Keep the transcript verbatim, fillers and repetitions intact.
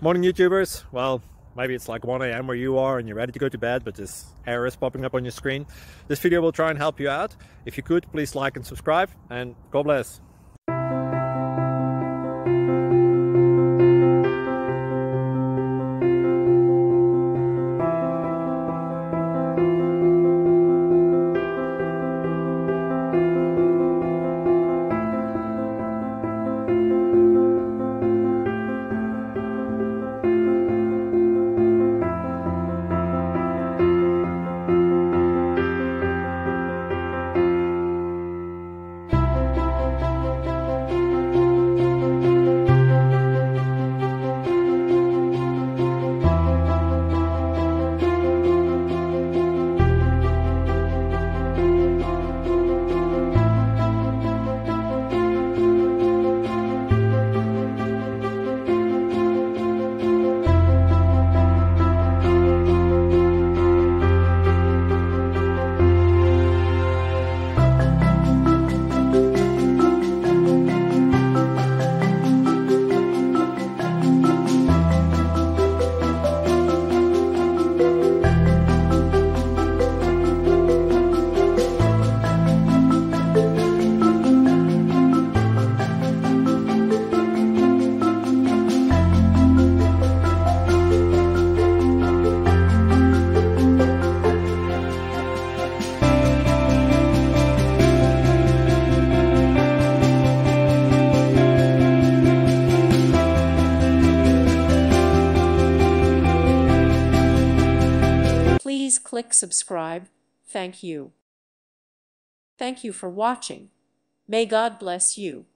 Morning YouTubers. Well, maybe it's like one A M where you are and you're ready to go to bed, but this error is popping up on your screen. This video will try and help you out. If you could, please like and subscribe, and God bless. Please click subscribe. Thank you. Thank you for watching. May God bless you.